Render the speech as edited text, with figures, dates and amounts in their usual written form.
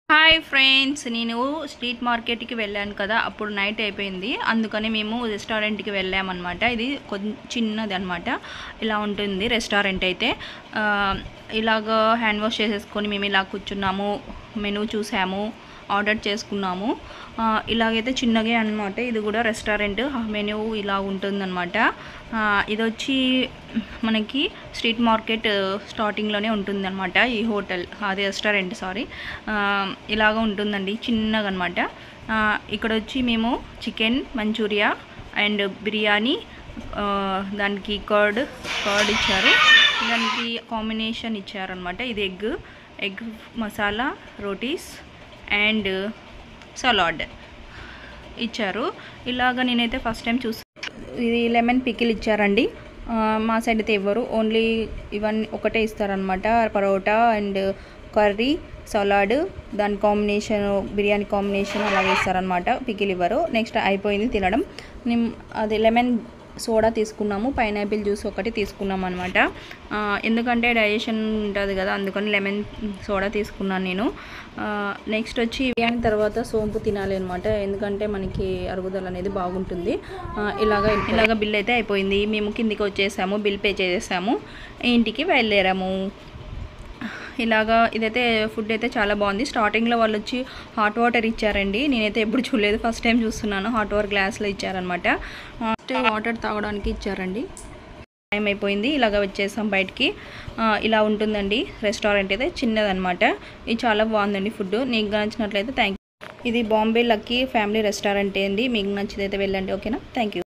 Hi friends, నేను street మార్కెట్కి వెళ్ళాను కదా. అప్పుడు నైట్ అయిపోయింది, అందుకని మేము రెస్టారెంట్కి వెళ్ళామన్నమాట. ఇది చిన్నది అనమాట. ఇలా ఉంటుంది రెస్టారెంట్ అయితే. ఇలాగ హ్యాండ్ వాష్ చేసేసుకొని మేము ఇలా కూర్చున్నాము, మెనూ చూసాము, ఆర్డర్ చేసుకున్నాము. ఇలాగైతే చిన్నగా అనమాట. ఇది కూడా రెస్టారెంట్ మెనూ ఇలా ఉంటుందన్నమాట. ఇది వచ్చి మనకి స్ట్రీట్ మార్కెట్ స్టార్టింగ్లోనే ఉంటుందన్నమాట. ఈ హోటల్ అది రెస్టారెంట్ ఇలాగ ఉంటుందండి, చిన్నగా అనమాట. ఇక్కడ వచ్చి మేము చికెన్ మంచూరియా అండ్ బిర్యానీ, దానికి కర్డ్ ఇచ్చారు, దానికి కాంబినేషన్ ఇచ్చారనమాట. ఇది egg masala rotis and salad ఇచ్చారు. ఇలాగ నేనైతే ఫస్ట్ టైం చూసాను. ఇది లెమన్ పికిల్ ఇచ్చారండి. మా సైడ్ అయితే ఇవ్వరు, ఓన్లీ ఇవన్నీ ఒకటే ఇస్తారనమాట. పరోటా అండ్ కర్రీ, సలాడ్, దాని కాంబినేషన్ బిర్యానీ కాంబినేషన్ అలాగే ఇస్తారనమాట. పికిల్ ఇవ్వరు. నెక్స్ట్ అయిపోయింది తినడం. అది లెమన్ సోడా తీసుకున్నాము, పైనాపిల్ జ్యూస్ ఒకటి తీసుకున్నాం అనమాట. ఎందుకంటే డైజెషన్ ఉంటుంది కదా, అందుకని లెమన్ సోడా తీసుకున్నాను నేను. నెక్స్ట్ వచ్చి బిర్యానీ తర్వాత సోంపు తినాలి అనమాట, ఎందుకంటే మనకి అరుగుదల అనేది బాగుంటుంది. ఇలాగ బిల్ అయితే అయిపోయింది. మేము కిందికి వచ్చేసాము, బిల్ పే చేసేసాము, ఇంటికి వెళ్ళాము. ఇలాగా ఇదైతే ఫుడ్ అయితే చాలా బాగుంది. స్టార్టింగ్లో వాళ్ళు వచ్చి హాట్ వాటర్ ఇచ్చారండి. నేనైతే ఎప్పుడు చూడలేదు, ఫస్ట్ టైం చూస్తున్నాను. హాట్ వాటర్ గ్లాస్లో ఇచ్చారనమాట. ఫస్ట్ వాటర్ తాగడానికి ఇచ్చారండి. టైం అయిపోయింది, ఇలాగ వచ్చేసాం బయటికి. ఇలా ఉంటుందండి రెస్టారెంట్ అయితే, చిన్నదనమాట. ఇది చాలా బాగుందండి ఫుడ్. నీకు నచ్చినట్లయితే థ్యాంక్ యూ. ఇది బాంబే లక్కీ ఫ్యామిలీ రెస్టారెంట్ అండి. మీకు నచ్చితే వెళ్ళండి, ఓకేనా? Thank you.